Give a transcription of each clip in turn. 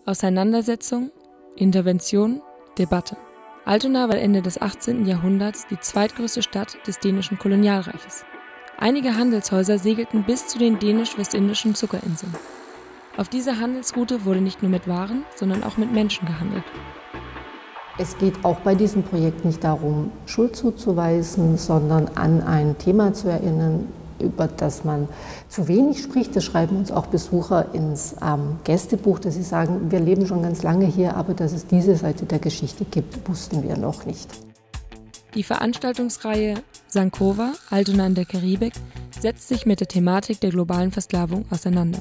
Auseinandersetzung, Intervention, Debatte. Altona war Ende des 18. Jahrhunderts die zweitgrößte Stadt des dänischen Kolonialreiches. Einige Handelshäuser segelten bis zu den dänisch-westindischen Zuckerinseln. Auf dieser Handelsroute wurde nicht nur mit Waren, sondern auch mit Menschen gehandelt. Es geht auch bei diesem Projekt nicht darum, Schuld zuzuweisen, sondern an ein Thema zu erinnern, über das man zu wenig spricht. Das schreiben uns auch Besucher ins Gästebuch, dass sie sagen, wir leben schon ganz lange hier, aber dass es diese Seite der Geschichte gibt, wussten wir noch nicht. Die Veranstaltungsreihe Sankova, Altona in der Karibik, setzt sich mit der Thematik der globalen Versklavung auseinander.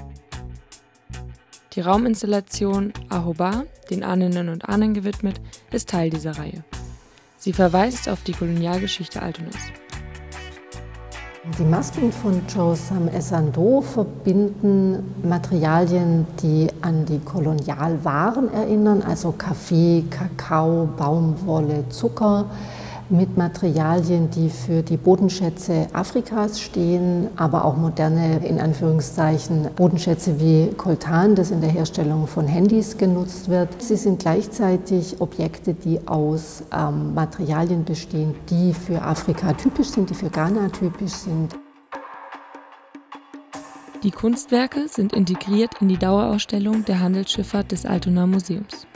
Die Rauminstallation Ahoba, den Ahninnen und Ahnen gewidmet, ist Teil dieser Reihe. Sie verweist auf die Kolonialgeschichte Altonas. Die Masken von Joe Sam Essandoh verbinden Materialien, die an die Kolonialwaren erinnern, also Kaffee, Kakao, Baumwolle, Zucker, mit Materialien, die für die Bodenschätze Afrikas stehen, aber auch moderne, in Anführungszeichen, Bodenschätze wie Coltan, das in der Herstellung von Handys genutzt wird. Sie sind gleichzeitig Objekte, die aus Materialien bestehen, die für Afrika typisch sind, die für Ghana typisch sind. Die Kunstwerke sind integriert in die Dauerausstellung der Handelsschifffahrt des Altona Museums.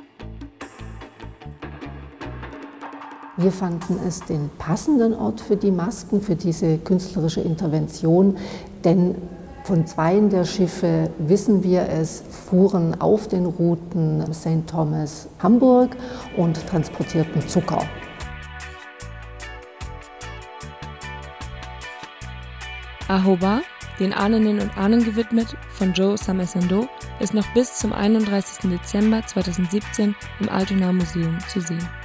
Wir fanden es den passenden Ort für die Masken, für diese künstlerische Intervention, denn von zweien der Schiffe wissen wir es, fuhren auf den Routen St. Thomas, Hamburg und transportierten Zucker. Ahoba, den Ahninnen und Ahnen gewidmet, von Joe Sam Essandoh, ist noch bis zum 31. Dezember 2017 im Altona Museum zu sehen.